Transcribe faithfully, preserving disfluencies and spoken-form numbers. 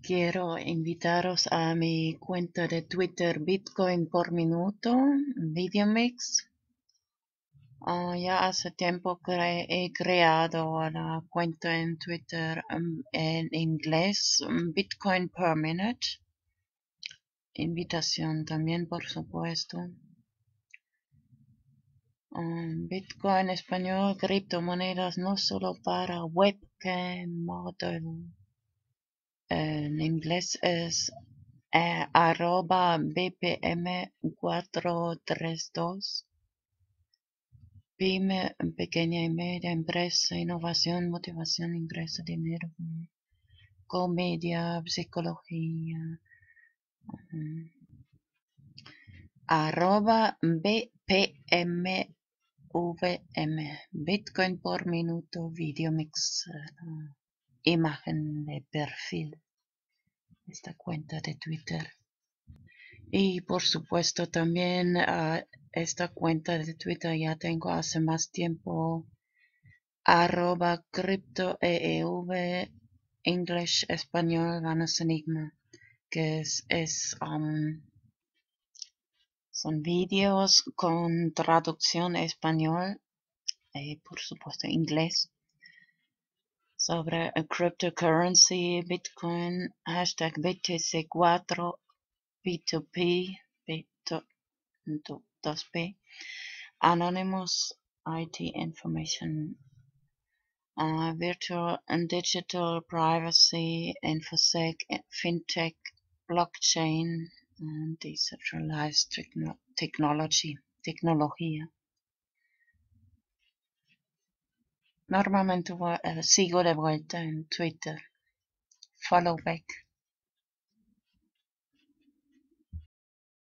quiero invitaros a mi cuenta de Twitter Bitcoin por minuto, Videomix. Uh, ya hace tiempo que he creado la cuenta en Twitter um, en inglés, um, Bitcoin per minute. Invitación también, por supuesto. Um, Bitcoin español, criptomonedas, no solo para webcam model. En inglés es eh, arroba B P M cuatrocientos treinta y dos. Pyme, pequeña y media empresa, innovación, motivación, ingreso, dinero, comedia, psicología. um, arroba B P M V M, Bitcoin por minuto, video mix, uh, imagen de perfil, esta cuenta de Twitter. Y por supuesto también uh, esta cuenta de Twitter ya tengo hace más tiempo, arroba cripto E E V, English, español, Vanos Enigma, que es, es um, son vídeos con traducción español y por supuesto inglés sobre uh, cryptocurrency, Bitcoin, hashtag B T C cuatro, P dos P, P dos P, Anonymous, I T information, uh, virtual and digital privacy, infosec, fintech, blockchain, and decentralized techno technology, tecnología. Normalmente uh, sigo de vuelta en Twitter. Follow back.